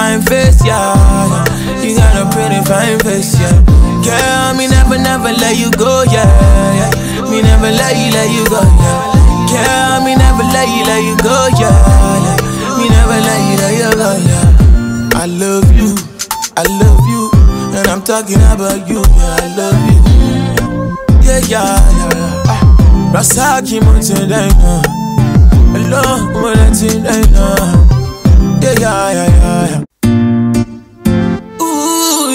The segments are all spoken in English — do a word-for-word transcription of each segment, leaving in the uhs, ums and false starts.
fine face, yeah. You got a pretty fine face, yeah. Girl, me never, never let you go, yeah, yeah. Me never let you, let you go, yeah. Girl, me never let you, let you go, yeah, yeah. Me never let you, let you go, yeah. I love you, I love you, and I'm talking about you, yeah, I love you. Yeah, yeah, yeah. Rasaki Mountain, alone, Mountain, yeah, yeah, yeah, yeah. Ooh,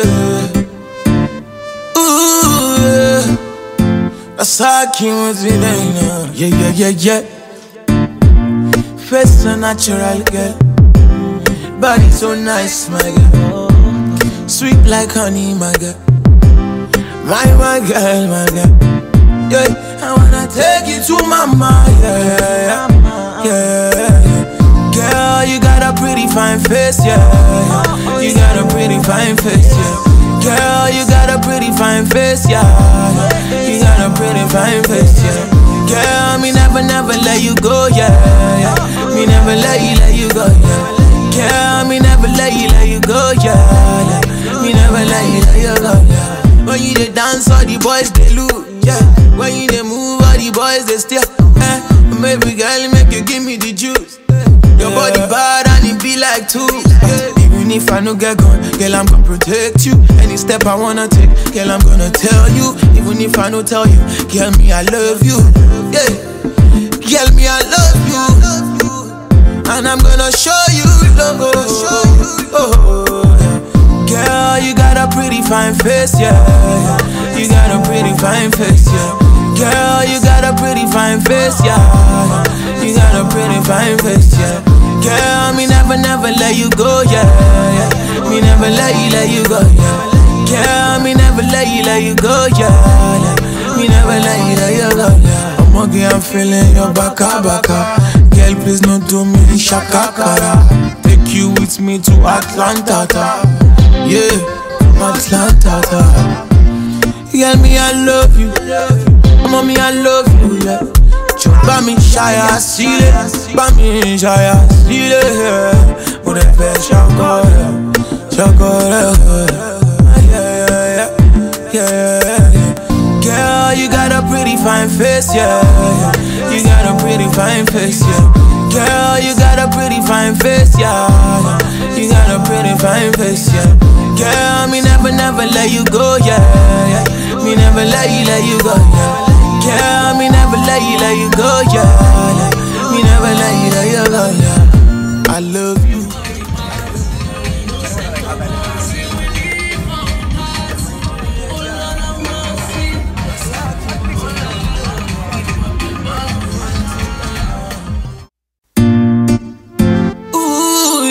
yeah. Ooh, yeah. Rasaki Mountain, yeah, yeah, yeah, yeah. Face so natural, girl. Body so nice, my girl. Sweet like honey, my girl. My, my girl, my girl. Yeah, I wanna take you to mama, yeah, yeah, yeah, yeah. Girl, you got a pretty fine face, yeah. You got a pretty fine face, yeah. Girl, you got a pretty fine face, yeah. You got a pretty fine face, yeah. Girl, me never, never let you go, yeah, yeah. Me never let you, let you go, yeah. Girl, me never let you, let you go, yeah, yeah. Me never let you, let you go, yeah. When you dey dance, all the boys they look, yeah. When you dey move, all the boys they stare, eh. Baby girl, make you give me the juice. Your body bad and it be like two. Even if I no get gone, girl, I'm gonna protect you. Any step I wanna take, girl, I'm gonna tell you. Even if I no tell you, girl, me I love you, yeah. Girl, me I love you, and I'm gonna show you love. Oh, girl, you got a pretty fine face, yeah. You got a pretty fine face, yeah. Girl, you got a pretty fine face, yeah. You got a pretty fine face, yeah. Girl, me never, never let you go, yeah, yeah. Me never let you, let you go, yeah. Girl, me never let you, let you go, yeah, yeah. Me never let you, let you go, yeah. I'm okay, I'm feeling your baka baka. Girl, please don't do me the shaka kara. Take you with me to Atlanta, yeah, Atlanta. Girl, me I love you, mommy I love you, yeah. Ba mi shaya sile, ba mi shaya sile, mo de fe shakore, shakore, yeah, yeah, yeah, yeah. Girl, you got a pretty fine face, yeah. You got a pretty fine face, yeah. Girl, you got a pretty fine face, yeah. You got a pretty fine face, yeah. Girl, me never, never let you go, yeah, yeah. Me never let you, let you go, yeah. Girl, me never let you, let you go, yeah, yeah. Me never let you, let you go, yeah. I love you. Ooh,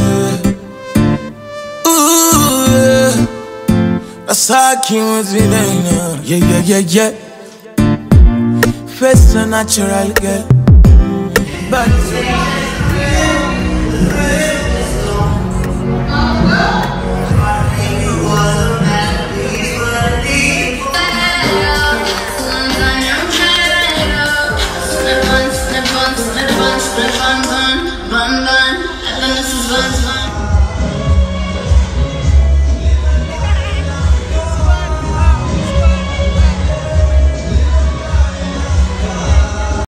yeah. Ooh, yeah. That's how I came with me now. Yeah, yeah, yeah, yeah. Face so natural, girl. But